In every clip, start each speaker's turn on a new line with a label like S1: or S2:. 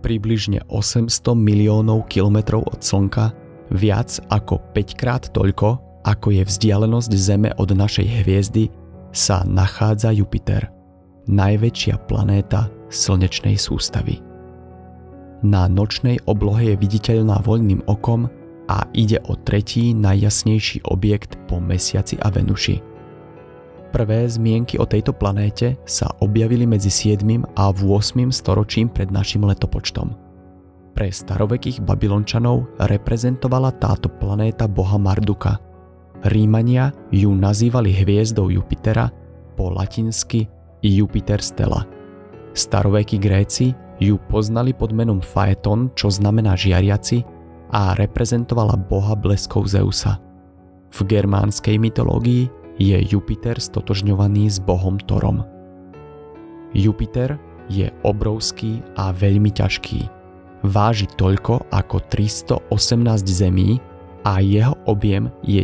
S1: Približne 800 miliónov kilometrov od Slnka, viac ako 5-krát toľko, ako je vzdialenosť Zeme od našej hviezdy, sa nachádza Jupiter, najväčšia planéta slnečnej sústavy. Na nočnej oblohe je viditeľná voľným okom a ide o tretí najjasnejší objekt po Mesiaci a Venuši. Prvé zmienky o tejto planéte sa objavili medzi 7. a 8. storočím pred našim letopočtom. Pre starovekých Babylončanov reprezentovala táto planéta boha Marduka. Rímania ju nazývali hviezdou Jupitera, po latinsky Jupiter Stella. Starovekí Gréci ju poznali pod menom Phaeton, čo znamená žiariaci, a reprezentovala boha bleskov Zeusa. V germánskej mytológii je Jupiter stotožňovaný s bohom Thorom. Jupiter je obrovský a veľmi ťažký. Váži toľko ako 318 Zemí a jeho objem je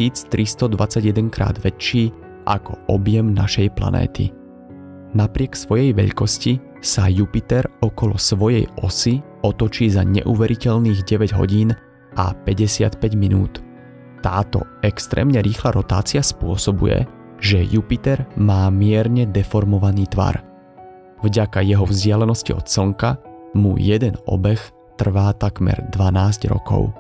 S1: 1321 krát väčší ako objem našej planéty. Napriek svojej veľkosti sa Jupiter okolo svojej osy otočí za neuveriteľných 9 hodín a 55 minút. Táto extrémne rýchla rotácia spôsobuje, že Jupiter má mierne deformovaný tvar. Vďaka jeho vzdialenosti od Slnka mu jeden obeh trvá takmer 12 rokov.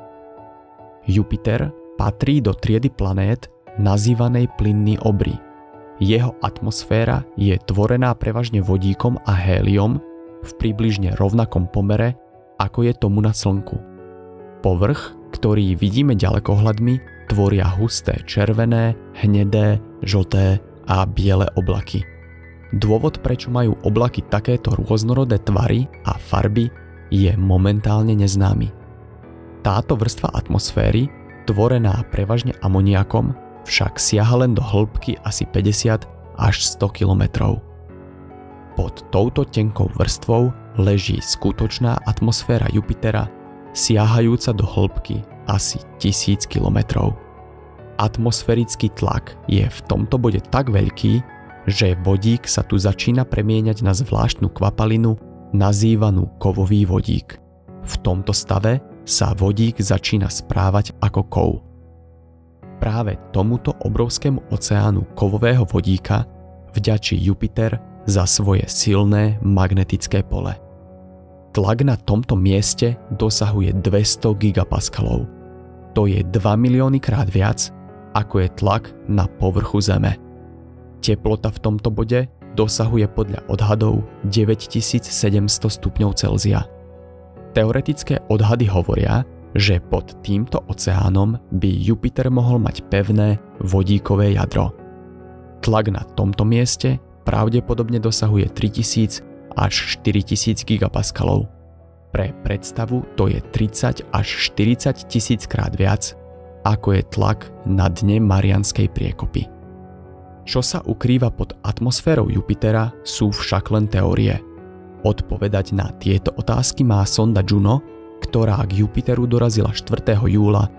S1: Jupiter patrí do triedy planét nazývanej plynný obry. Jeho atmosféra je tvorená prevažne vodíkom a héliom v približne rovnakom pomere, ako je tomu na Slnku. Povrch, ktorý vidíme ďalekohľadmi, tvoria husté červené, hnedé, žlté a biele oblaky. Dôvod, prečo majú oblaky takéto rôznorodé tvary a farby, je momentálne neznámy. Táto vrstva atmosféry, tvorená prevažne amoniakom, však siaha len do hĺbky asi 50 až 100 kilometrov. Pod touto tenkou vrstvou leží skutočná atmosféra Jupitera, siahajúca do hĺbky asi 1000 kilometrov. Atmosférický tlak je v tomto bode tak veľký, že vodík sa tu začína premieňať na zvláštnu kvapalinu nazývanú kovový vodík. V tomto stave sa vodík začína správať ako kov. Práve tomuto obrovskému oceánu kovového vodíka vďačí Jupiter za svoje silné magnetické pole. Tlak na tomto mieste dosahuje 200 gigapaskalov. To je 2 milióny krát viac, ako je tlak na povrchu Zeme. Teplota v tomto bode dosahuje podľa odhadov 9700 stupňov Celzia. Teoretické odhady hovoria, že pod týmto oceánom by Jupiter mohol mať pevné vodíkové jadro. Tlak na tomto mieste pravdepodobne dosahuje 3000 až 4000 gigapaskalov. Pre predstavu to je 30 až 40 tisíc krát viac, ako je tlak na dne Mariánskej priekopy. Čo sa ukrýva pod atmosférou Jupitera, sú však len teórie. Odpovedať na tieto otázky má sonda Juno, ktorá k Jupiteru dorazila 4. júla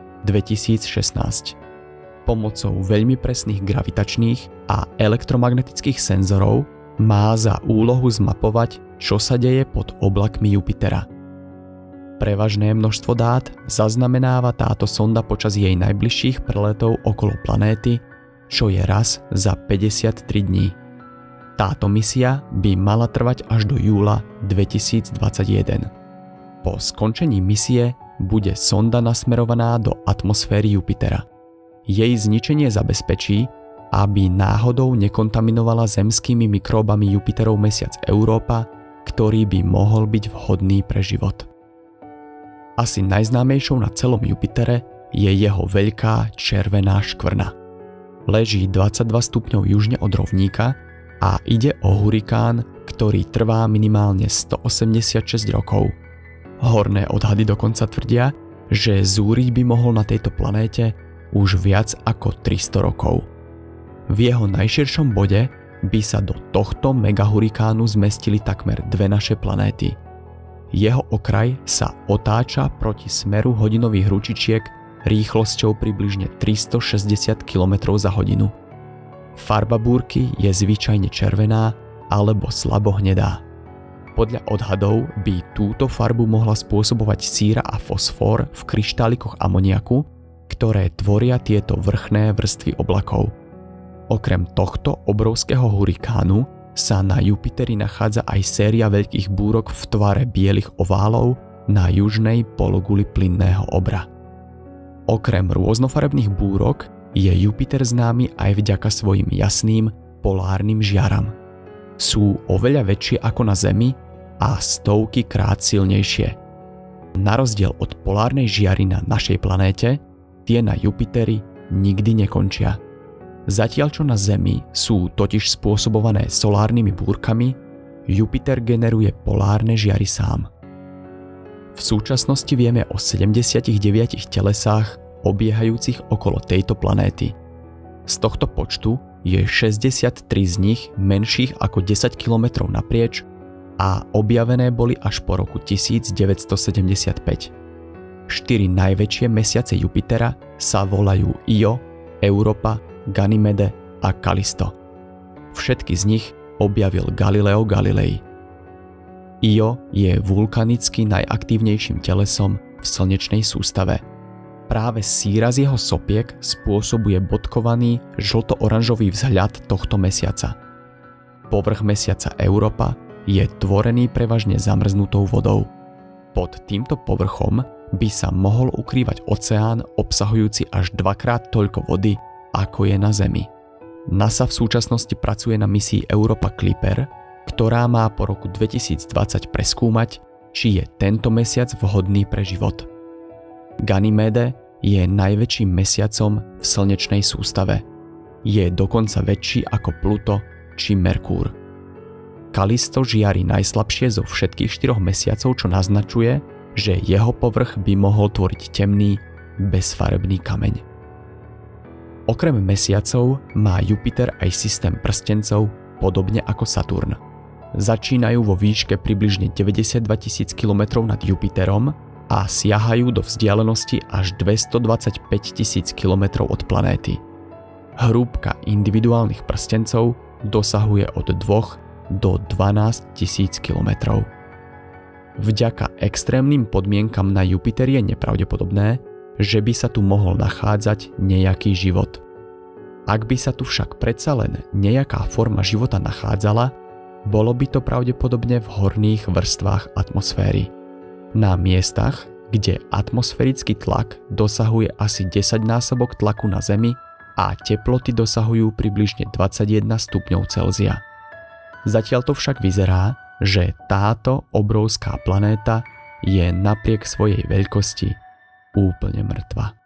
S1: 2016. Pomocou veľmi presných gravitačných a elektromagnetických senzorov má za úlohu zmapovať, čo sa deje pod oblakmi Jupitera. Prevažné množstvo dát zaznamenáva táto sonda počas jej najbližších preletov okolo planéty, čo je raz za 53 dní. Táto misia by mala trvať až do júla 2021. Po skončení misie bude sonda nasmerovaná do atmosféry Jupitera. Jej zničenie zabezpečí, aby náhodou nekontaminovala zemskými mikróbami Jupiterov mesiac Európa, ktorý by mohol byť vhodný pre život. Asi najznámejšou na celom Jupitere je jeho veľká červená škvrna. Leží 22 stupňov južne od rovníka a ide o hurikán, ktorý trvá minimálne 186 rokov. Horné odhady dokonca tvrdia, že zúriť by mohol na tejto planéte už viac ako 300 rokov. V jeho najširšom bode by sa do tohto megahurikánu zmestili takmer dve naše planéty. Jeho okraj sa otáča proti smeru hodinových ručičiek rýchlosťou približne 360 km za hodinu. Farba búrky je zvyčajne červená alebo slabo hnedá. Podľa odhadov by túto farbu mohla spôsobovať síra a fosfor v kryštálikoch amoniaku, ktoré tvoria tieto vrchné vrstvy oblakov. Okrem tohto obrovského hurikánu sa na Jupiteri nachádza aj séria veľkých búrok v tvare bielych oválov na južnej pologuli plynného obra. Okrem rôznofarebných búrok je Jupiter známy aj vďaka svojim jasným polárnym žiaram. Sú oveľa väčšie ako na Zemi a stovky krát silnejšie. Na rozdiel od polárnej žiary na našej planéte, tie na Jupiteri nikdy nekončia. Zatiaľ čo na Zemi sú totiž spôsobované solárnymi búrkami, Jupiter generuje polárne žiary sám. V súčasnosti vieme o 79 telesách obiehajúcich okolo tejto planéty. Z tohto počtu je 63 z nich menších ako 10 km naprieč a objavené boli až po roku 1975. 4 najväčšie mesiace Jupitera sa volajú Io, Europa, Ganymede a Kalisto. Všetky z nich objavil Galileo Galilei. Io je vulkanicky najaktívnejším telesom v slnečnej sústave. Práve síra z jeho sopiek spôsobuje bodkovaný žlto-oranžový vzhľad tohto mesiaca. Povrch mesiaca Európa je tvorený prevažne zamrznutou vodou. Pod týmto povrchom by sa mohol ukrývať oceán obsahujúci až dvakrát toľko vody, ako je na Zemi. NASA v súčasnosti pracuje na misii Europa Clipper, ktorá má po roku 2020 preskúmať, či je tento mesiac vhodný pre život. Ganymede je najväčším mesiacom v slnečnej sústave. Je dokonca väčší ako Pluto či Merkúr. Kalisto žiari najslabšie zo všetkých 4 mesiacov, čo naznačuje, že jeho povrch by mohol tvoriť temný, bezfarebný kameň. Okrem mesiacov má Jupiter aj systém prstencov, podobne ako Saturn. Začínajú vo výške približne 92 000 km nad Jupiterom a siahajú do vzdialenosti až 225 000 km od planéty. Hrúbka individuálnych prstencov dosahuje od 2 do 12 000 km. Vďaka extrémnym podmienkam na Jupiteri je nepravdepodobné, že by sa tu mohol nachádzať nejaký život. Ak by sa tu však predsa len nejaká forma života nachádzala, bolo by to pravdepodobne v horných vrstvách atmosféry. Na miestach, kde atmosférický tlak dosahuje asi 10-násobok tlaku na Zemi a teploty dosahujú približne 21 stupňov Celzia. Zatiaľ to však vyzerá, že táto obrovská planéta je napriek svojej veľkosti úplne mŕtva.